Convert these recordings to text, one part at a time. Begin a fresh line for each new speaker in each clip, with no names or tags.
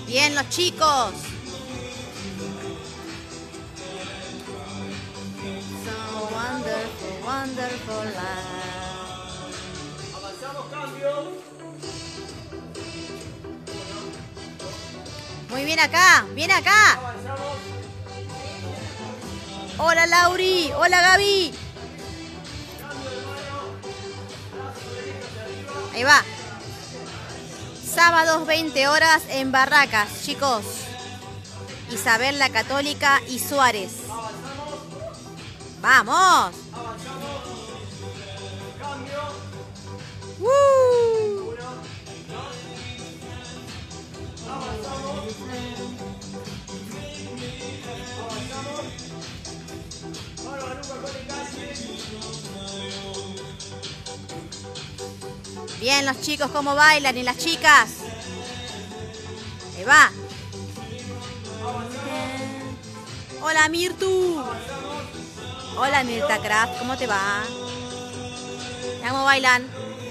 Bien los chicos. So wonderful, wonderful life.
Avanzamos, cambio.
Muy bien acá, bien acá.
Avanzamos.
Hola Lauri, hola Gaby. Ahí va. Sábados 20 horas en Barracas, chicos. Isabel la Católica y Suárez. ¡Vamos! ¡Woo! Bien los chicos cómo bailan y las chicas. Ahí va. Hola Mirtu. Hola Mirta Craft, ¿cómo te va? ¿Cómo bailan?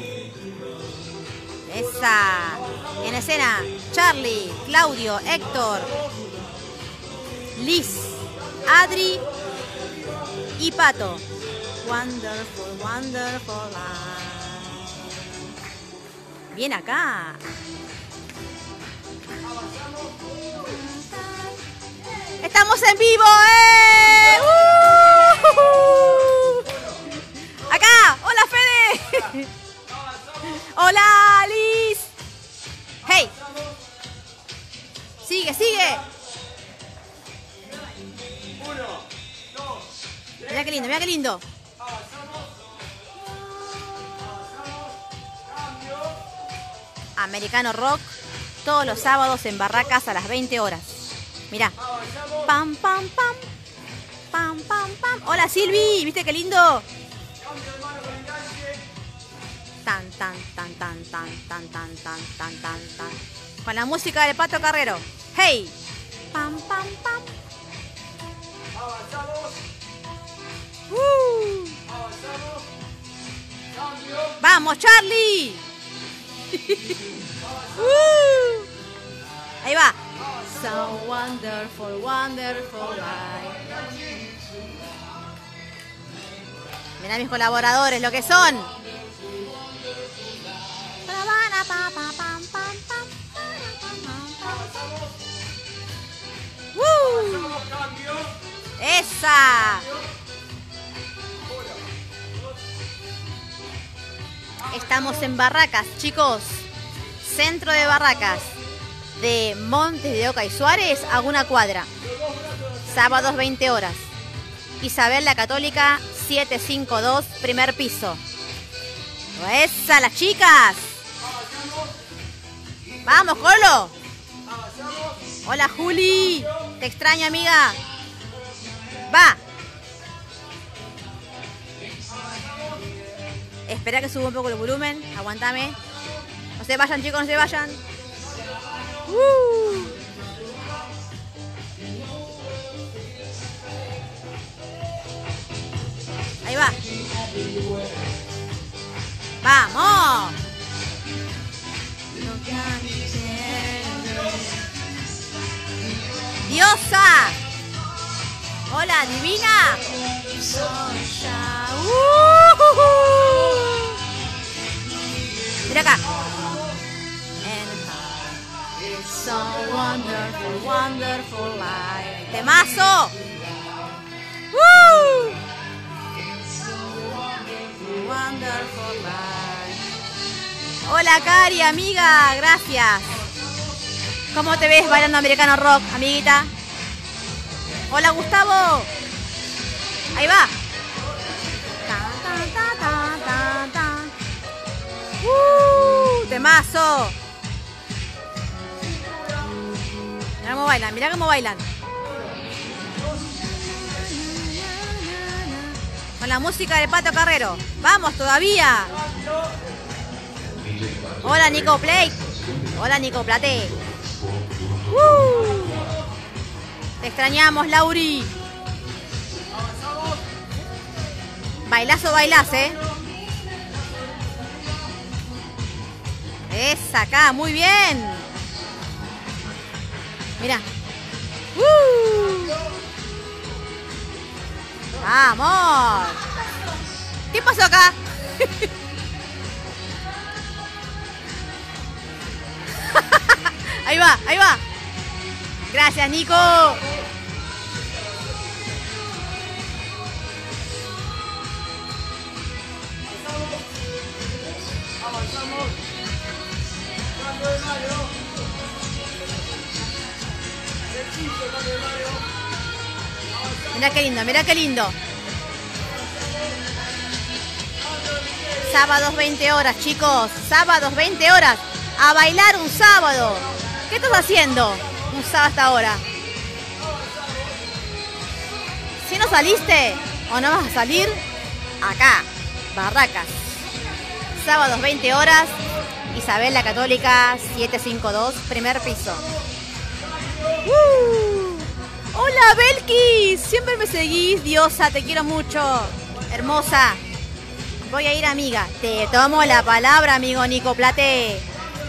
Esa. En escena, Charlie, Claudio, Héctor, Liz, Adri y Pato. Wonderful, wonderful life. Bien acá. ¡Estamos en vivo! ¡Eh! ¡Acá! ¡Hola, Fede! ¡Hola, Liz! ¡Hey! ¡Sigue, sigue! Mira qué lindo, mira qué lindo. Americano Rock, todos los sábados en Barracas a las 20 horas. Mirá. Pam, pam, pam. Pam, pam, pam. Hola Silvi, ¿viste qué lindo? Tan, tan, tan, tan, tan, tan, tan, tan, tan, tan, tan. Con la música del Pato Carrero. ¡Hey! Pam, pam, pam. ¡Vamos, Charlie! Ahí va. So wonderful, wonderful life. Mirá mis colaboradores, lo que son. ¡Esa! Estamos en Barracas, chicos. Centro de Barracas. De Montes de Oca y Suárez a una cuadra. Sábados 20 horas. Isabel la Católica 752, primer piso. ¡Esa, las chicas! ¡Vamos, Colo! Hola, Juli. Te extraño, amiga. Va. Espera que suba un poco el volumen. Aguantame. No se vayan, chicos, no se vayan. Ahí va. ¡Vamos! ¡Diosa! ¡Hola, divina! Mira acá. So wonderful, wonderful life. ¡Temazo! ¡Woo! Wonderful life. Hola, Cari, amiga. Gracias. ¿Cómo te ves bailando Americano Rock, amiguita? Hola, Gustavo. Ahí va. ¡Temazo! Mirá cómo bailan, mirá cómo bailan. Con la música del Pato Carrero. ¡Vamos todavía! Hola, Nico Play. Hola, Nico Plate. Te extrañamos, Lauri. Bailazo, bailás, ¿eh? Es acá, muy bien. Mira. ¡Vamos! ¿Qué pasó acá? Ahí va, ahí va. Gracias, Nico.
Avanzamos. Cambio de Mario. Del 15, cambio de Mario.
Mirá qué lindo, mirá qué lindo. Sábados 20 horas, chicos. Sábados 20 horas. A bailar un sábado. ¿Qué estás haciendo un sábado hasta ahora? Si no saliste o no vas a salir, acá, Barracas. Sábados 20 horas, Isabel la Católica 752, primer piso. Hola Belkis, siempre me seguís, diosa, te quiero mucho. Hermosa. Voy a ir, amiga. Te tomo la palabra, amigo Nico Plate.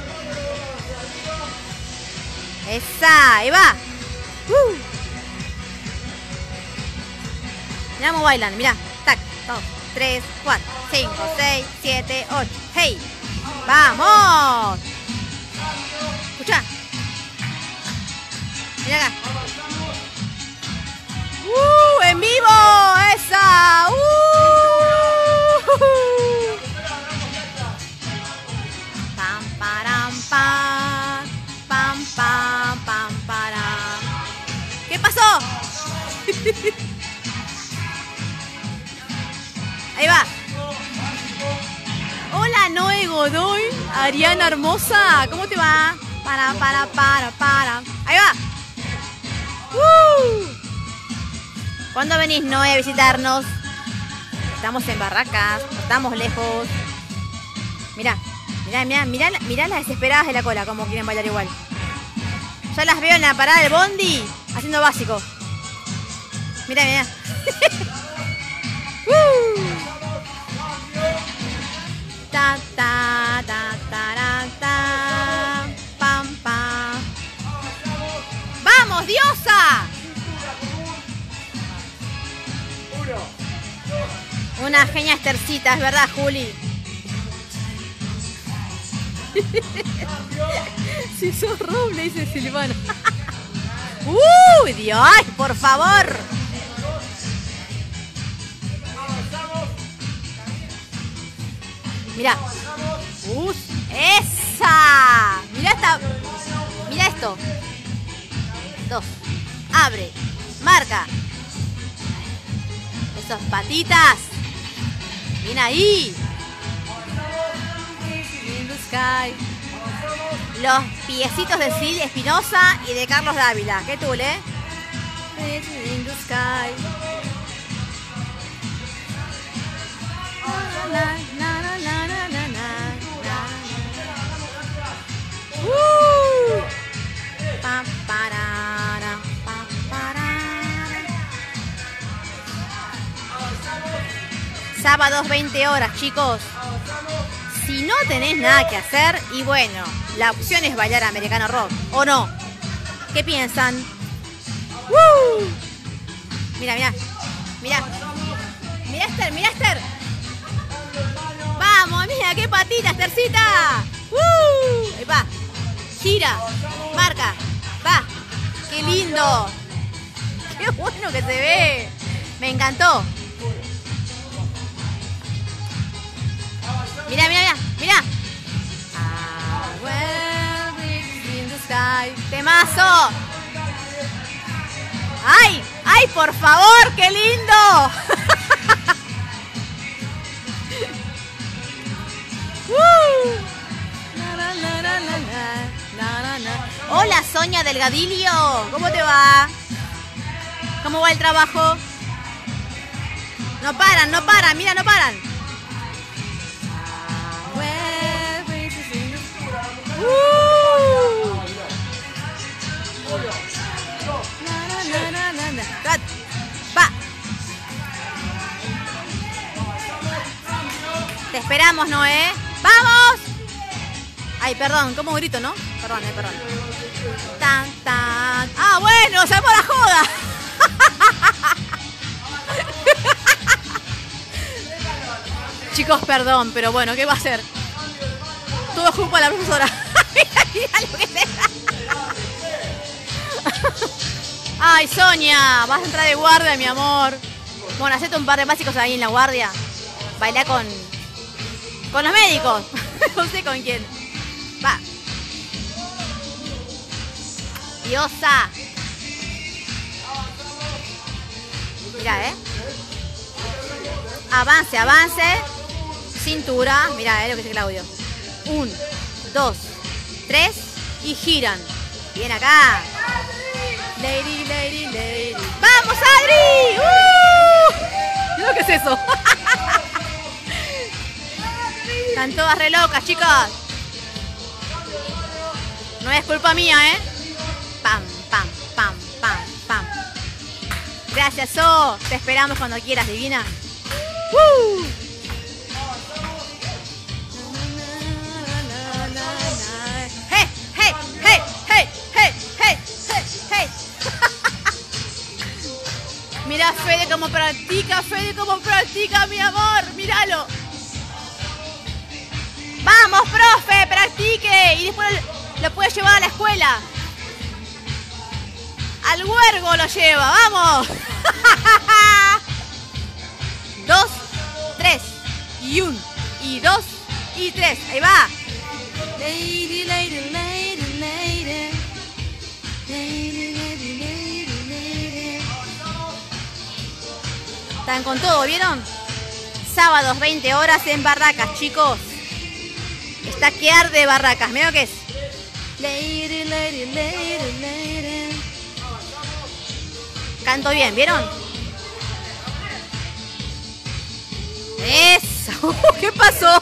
Esa, ahí va. Mirá cómo bailan, mirá. Tac, 2, 3, 4, 5, 6, 7, 8. ¡Hey! ¡Vamos! Escucha. Mirá acá. ¡En vivo! ¡Esa! Pam, param, pam. Pam, pam, pam, param. ¿Qué pasó? Ahí va. Hola, Noé Godoy. Ariana hermosa. ¿Cómo te va? Para. Ahí va. ¿Cuándo venís, Noé, a visitarnos? Estamos en Barracas. Estamos lejos. Mirá las desesperadas de la cola. Como quieren bailar igual. Ya las veo en la parada del bondi. Haciendo básico. Mirá. Ta, ta, ta, ta, ta, pam, pam. ¡Vamos, diosa! Una genia Estercita, es verdad, Juli. Si sos roble, dice Silvana. ¡Uy, Dios! ¡Por favor! Mirá. ¡Esa! Mirá esta. Mirá esto. 2. Abre. Marca. Esas patitas. Bien ahí. In the sky. Los piecitos de Sil Espinosa y de Carlos Dávila. ¿Qué tú, eh? In the sky. Pa, parara, pa, parara. Sábados 20 horas, chicos. Si no tenés nada que hacer, y bueno, la opción es bailar americano rock, ¿o no? ¿Qué piensan? Mira. Mira, Esther. Vamos, mira, qué patita, Esthercita. Ahí va. Gira. Marca. Va. Qué lindo. Qué bueno que se ve. Me encantó. Mira. ¡Temazo! ¡Ay! ¡Por favor! ¡Qué lindo! Hola, Sonia Delgadillo. ¿Cómo te va? ¿Cómo va el trabajo? No paran. Mira, no paran. Va. Te esperamos, Noé. ¡Vamos! Ay, perdón, ¿cómo grito, no? Perdón. Tan, tan. Ah, bueno, se armó la joda. Chicos, perdón, pero bueno, ¿qué va a hacer? Todo es culpa de la profesora. Mira lo que te da. Ay, Sonia, vas a entrar de guardia, mi amor. Bueno, hacete un par de básicos ahí en la guardia. Bailá con los médicos. No sé con quién. Va. Diosa. Mira, Avance, avance. Cintura. Mira, lo que dice Claudio. 1, 2, 3 y giran. Bien acá. Lady, lady, lady. ¡Vamos, Adri! ¿Qué es eso? Están todas re locas, chicas. No es culpa mía, Pam, pam, pam, pam, pam. Gracias, So. Te esperamos cuando quieras, divina. ¡Hey, hey, hey, hey, hey, hey, hey, hey! Mira, Fede, cómo practica, mi amor. Míralo. ¡Vamos, profe! ¡Practique! Y después lo puede llevar a la escuela. Al huergo lo lleva. ¡Vamos! 2, 3 y 1 y 2 y 3. Ahí va. Lady, lady, lady, lady. Lady, lady, lady, lady. Están con todo, ¿vieron? Sábados 20 horas en Barracas, chicos. Está que arde Barracas. Mira lo que es. Lady, lady, lady, lady. Canto bien, ¿vieron? Eso. ¿Qué pasó?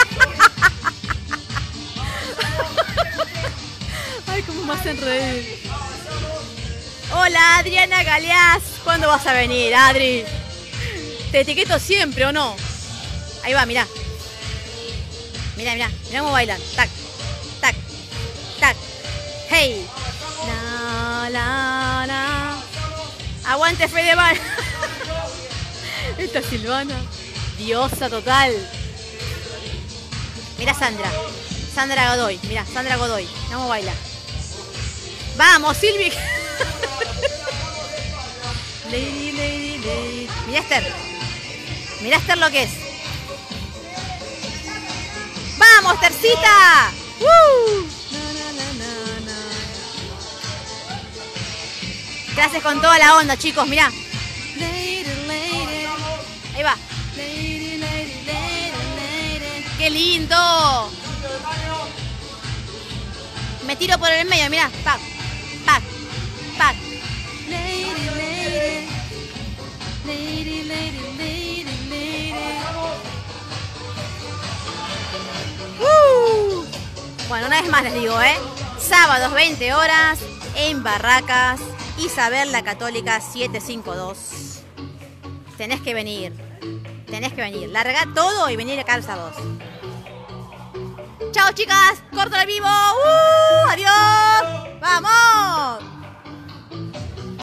Ay, cómo me hacen reír. Hola, Adriana Galeás. ¿Cuándo vas a venir, Adri? Te etiqueto siempre, ¿o no? Ahí va, mirá. Mirá, mirá. Mirá cómo bailan. Tac, tac, tac. Hey. La, la, la. Aguante, Fedeval. Esta Silvana. Diosa total. Mira Sandra. Sandra Godoy. Mira, Sandra Godoy. Vamos a bailar. Vamos, Silvi. Lady, lady, lady. Mira Esther. Mira Esther lo que es. ¡Vamos, Tercita! Gracias con toda la onda, chicos. Mirá. Ahí va. ¡Qué lindo! Me tiro por el medio, mirá. Pac, pac, pac. Bueno, una vez más les digo, sábados 20 horas en Barracas, Isabel la Católica 752. Tenés que venir. Larga todo y venir acá el sábado. Chao, chicas. Corto el vivo.